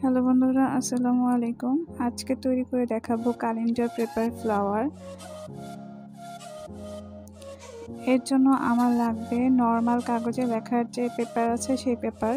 Hello বন্ধুরা, আসসালামু আলাইকুম। আজকে তৈরি করে দেখাবো ক্যালেন্ডার পেপার ফ্লাওয়ার। এর জন্য আমার লাগবে নর্মাল কাগজে লেখার যে পেপার আছে সেই পেপার,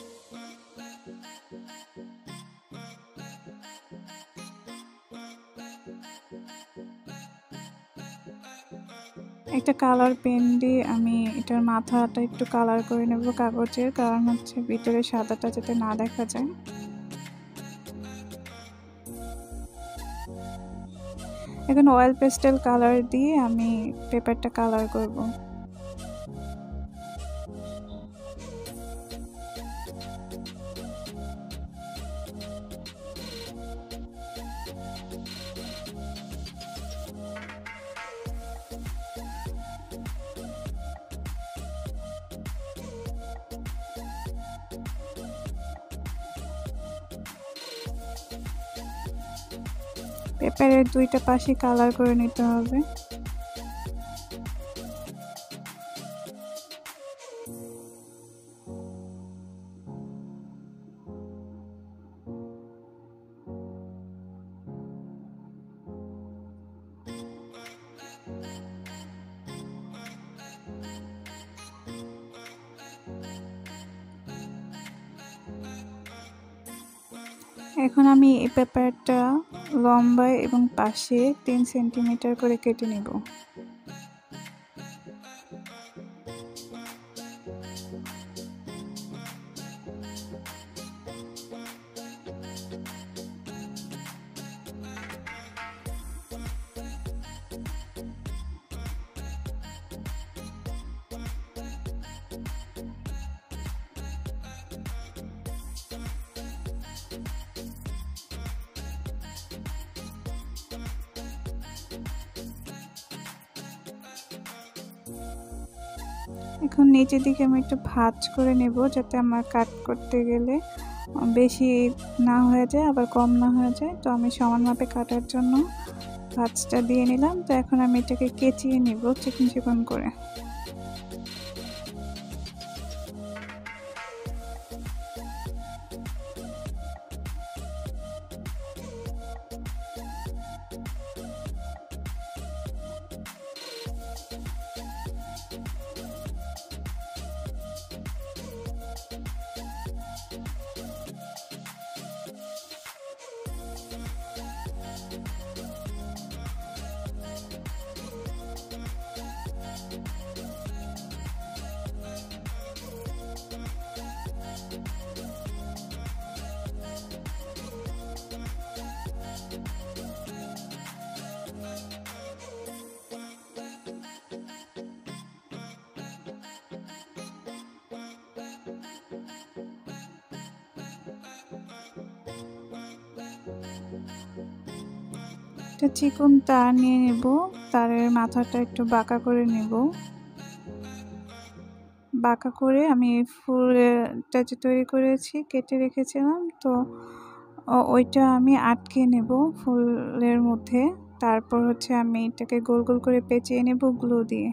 একটা কালার পেন দিয়ে আমি এটার মাথাটা একটু কালার করে নেব কাগজের, কারণ হচ্ছে ভিতরে সাদাটা যাতে না দেখা যায়। এখন অয়েল পেস্টেল কালার দিয়ে আমি পেপারটা কালার করব। পেপারের দুইটা পাশে কালার করে নিতে হবে। এখন আমি এই পেপারটা লম্বায় এবং পাশে 3 সেন্টিমিটার করে কেটে নেব। এখন নিচের দিকে আমি একটু ভাঁজ করে নেব, যাতে আমার কাট করতে গেলে বেশি না হয়ে যায় আবার কম না হয়ে যায়। তো আমি সমান মাপে কাটার জন্য ভাঁজটা দিয়ে নিলাম। তো এখন আমি এটাকে কেচিয়ে নিব চিকন চিকন করে। একটা চিকন তার নিয়ে নেব, তারের মাথাটা একটু বাঁকা করে নেব। বাঁকা করে আমি ফুলটা যে তৈরি করেছি কেটে রেখেছিলাম, তো ওইটা আমি আটকে নেব ফুলের মধ্যে। তারপর হচ্ছে আমি এটাকে গোল গোল করে পেঁচিয়ে নেব গ্লু দিয়ে।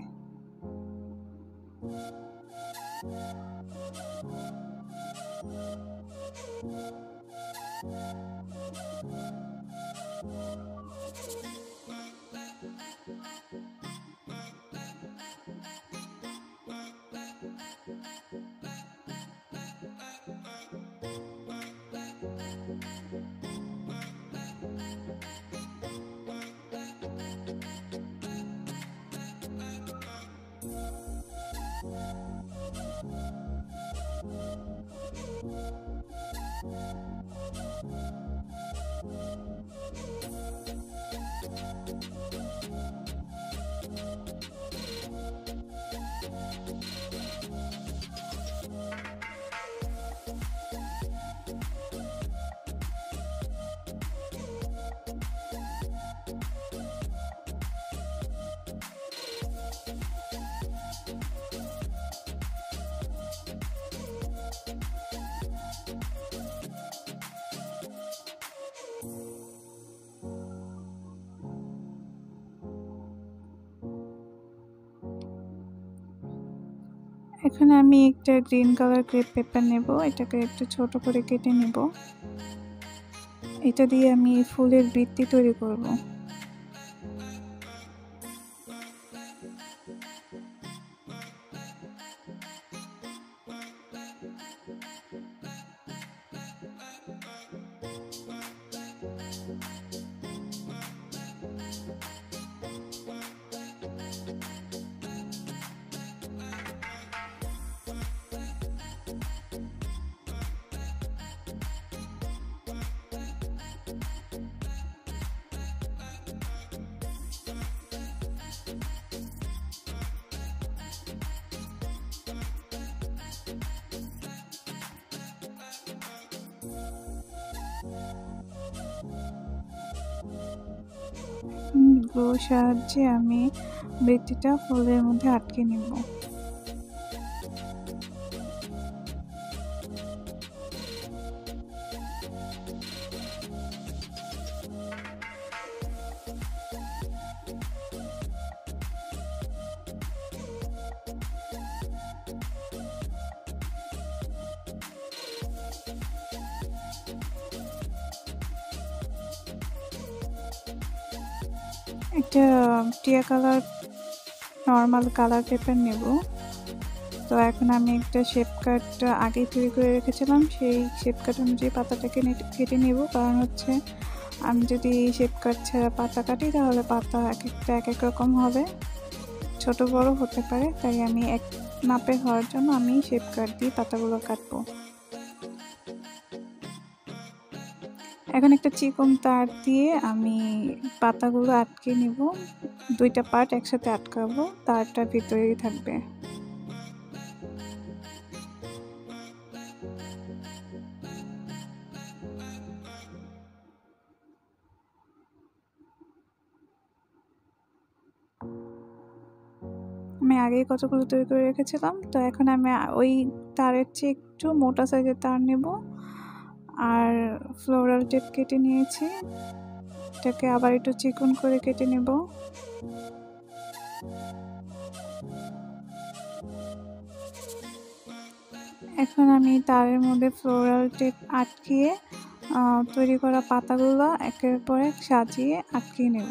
এখানে আমি একটা গ্রিন কালার ক্রেপ পেপার নেব, এটাকে একটু ছোট করে কেটে নেব। এটা দিয়ে আমি ফুলের বৃত্তি তৈরি করব। গ্লুর সাহায্যে আমি বৃত্তিটা ফুলের মধ্যে আটকে নেব। একটা টিয়া কালার নর্মাল কালার পেপার নেব। তো এখন আমি একটা শেপ কাট আগে তৈরি করে রেখেছিলাম, সেই শেপ কাট অনুযায়ী পাতাটাকে কেটে নেব। কারণ হচ্ছে আমি যদি শেপ কাট ছাড়া পাতা কাটি তাহলে পাতা এক একটা এক এক রকম হবে, ছোট বড় হতে পারে। তাই আমি এক মাপের হওয়ার জন্য আমি শেপ কাট দিয়ে পাতাগুলো কাটবো। এখন একটা চিকন তার দিয়ে আমি পাতাগুলো আটকে নিব। দুইটা পার্ট একসাথে আটকাবো, তারটা ভিতরেই থাকবে। আমি আগেই কতগুলো তৈরি করে রেখেছিলাম। তো এখন আমি ওই তারের চেয়ে একটু মোটা সাইজের তার নেব আর ফ্লোরাল টেপ কেটে নিয়েছি, এটাকে আবার একটু চিকন করে কেটে নেব। এখন আমি তারের মধ্যে ফ্লোরাল টেপ আটকিয়ে তৈরি করা পাতাগুলো একের পর এক সাজিয়ে আটকিয়ে নেব।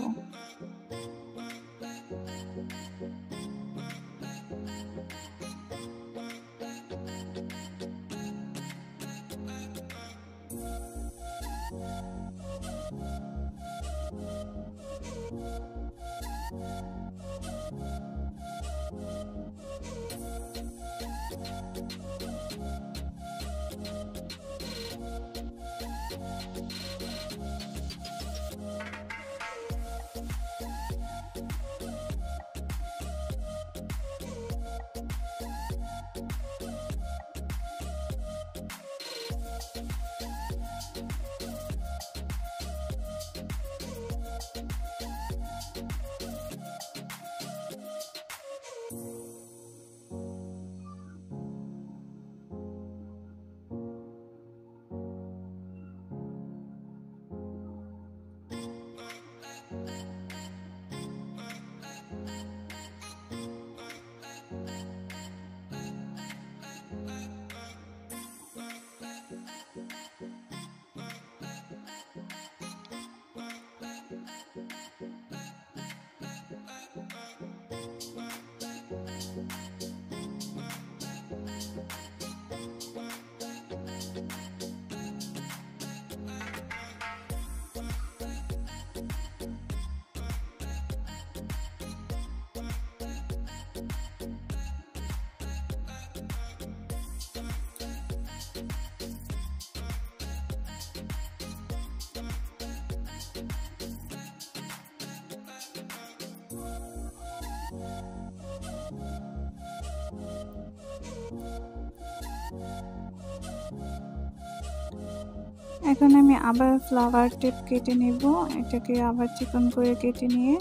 এখন আমি আবার ফ্লাওয়ার টেপ কেটে নেব, এটাকে আবার চিকন করে কেটে নিয়ে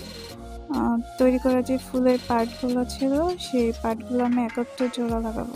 তৈরি করা যে ফুলের পার্টগুলো ছিল সেই পার্টগুলো আমি একত্রে জোড়া লাগাবো।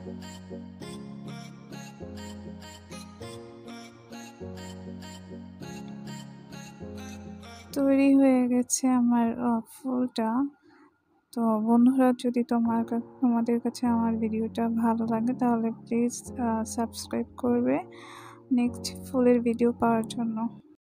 তৈরি হয়ে গেছে আমার ফুলটা। তো বন্ধুরা, যদি তোমাদের কাছে আমার ভিডিওটা ভালো লাগে তাহলে প্লিজ সাবস্ক্রাইব করবে নেক্সট ফুলের ভিডিও পাওয়ার জন্য।